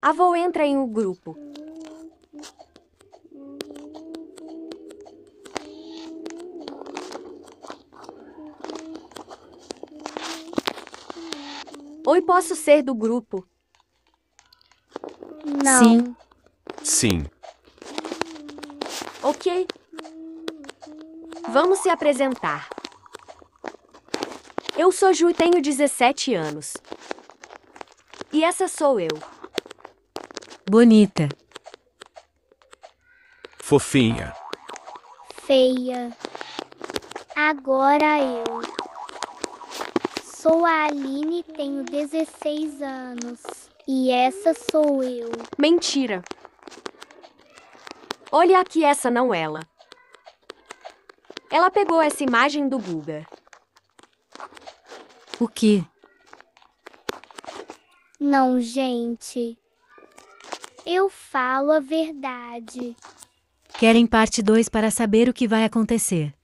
Avô entra em um grupo. Oi, posso ser do grupo? Não. Sim. Sim. Ok. Vamos se apresentar. Eu sou Ju e tenho 17 anos. E essa sou eu. Bonita. Fofinha. Feia. Agora eu. Sou a Aline e tenho 16 anos. E essa sou eu. Mentira. Olha aqui essa não ela. Ela pegou essa imagem do Google. O que? Não, gente. Eu falo a verdade. Querem parte 2 para saber o que vai acontecer.